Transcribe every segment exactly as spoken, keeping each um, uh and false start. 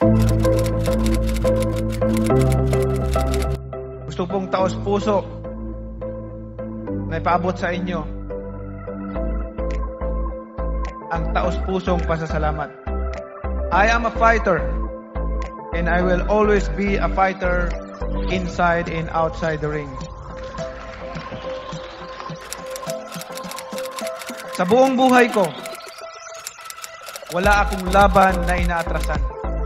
Gusto pong taos-puso na ipaabot sa inyo ang taos-pusong pasasalamat. I am a fighter, and I will always be a fighter inside and outside the ring. Sa buong buhay ko, wala akong laban na inaatrasan.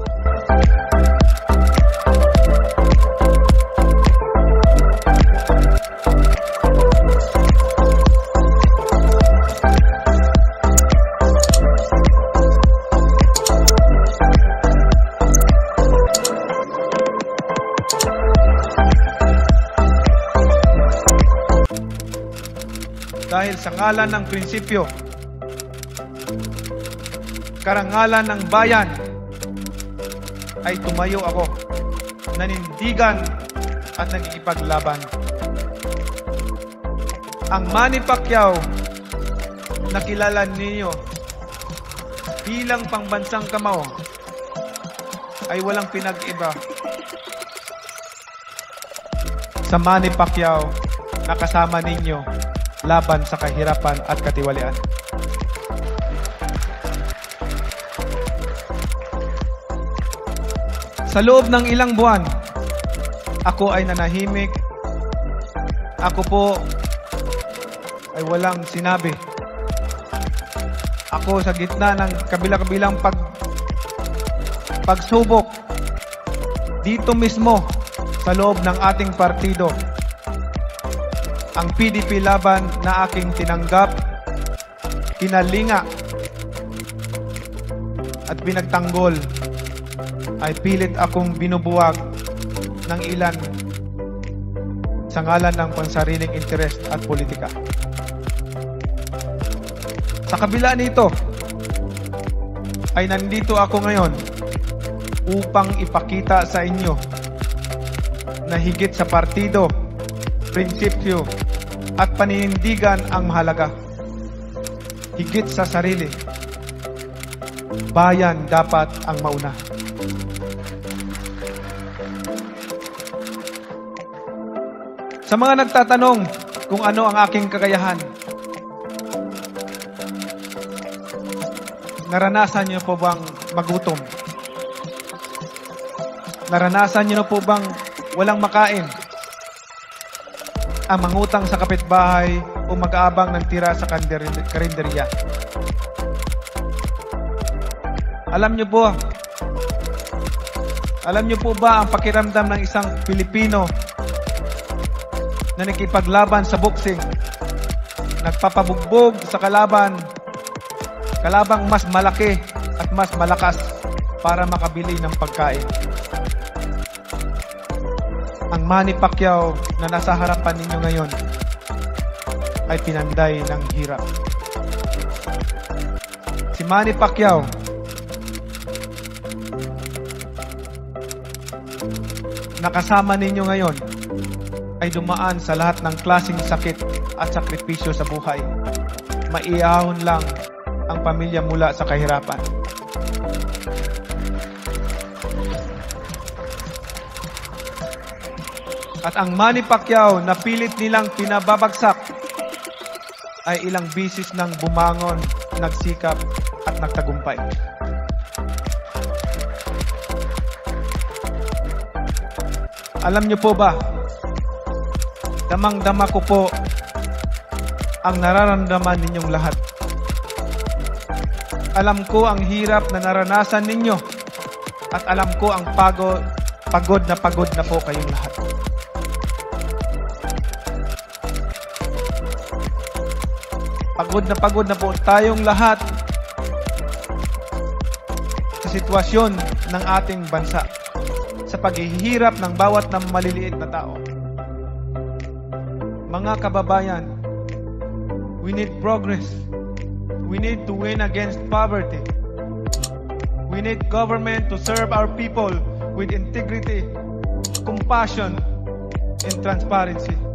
Dahil sa ngalan ng prinsipyo, karangalan ng bayan, ay tumayo ako, nanindigan at nagkikipaglaban. Ang Manny Pacquiao na kilala ninyo bilang Pambansang Kamao ay walang pinag-iba sa Manny Pacquiao na kasama ninyo laban sa kahirapan at katiwalian. Sa loob ng ilang buwan, ako ay nanahimik. Ako po ay walang sinabi. Ako sa gitna ng kabila-kabilang pag, pagsubok dito mismo sa loob ng ating partido. Ang P D P laban na aking tinanggap, kinalinga at binagtanggol ay pilit akong binubuwag ng ilan sa ngalan ng pansariling interest at politika. Sa kabila nito, ay nandito ako ngayon upang ipakita sa inyo na higit sa partido, prinsipyo at paninindigan ang mahalaga. Higit sa sarili, bayan dapat ang mauna. Sa mga nagtatanong kung ano ang aking kakayahan, naranasan niyo po bang magutom? Naranasan niyo po bang walang makain? Ang mangutang sa kapitbahay o mag-aabang ng tira sa karinderya? Alam niyo po, alam niyo po ba ang pakiramdam ng isang Pilipino na nakipaglaban sa boxing, nagpapabugbog sa kalaban, kalabang mas malaki at mas malakas para makabili ng pagkain? Ang Manny Pacquiao na nasa harapan ninyo ngayon ay pinanday ng hirap. Si Manny Pacquiao na kasama ninyo ngayon ay dumaan sa lahat ng klaseng sakit at sakripisyo sa buhay. Maiahon lang ang pamilya mula sa kahirapan. At ang Manny Pacquiao na pilit nilang pinababagsak ay ilang bisis nang bumangon, nagsikap at nagtagumpay. Alam niyo po ba, damang-dama ko po ang nararamdaman ninyong lahat. Alam ko ang hirap na naranasan ninyo at alam ko ang pagod, pagod na pagod na po kayong lahat. Pagod na pagod na po tayong lahat sa sitwasyon ng ating bansa, sa paghihirap ng bawat ng maliliit na tao. Mga kababayan, we need progress. We need to win against poverty. We need government to serve our people with integrity, compassion, and transparency.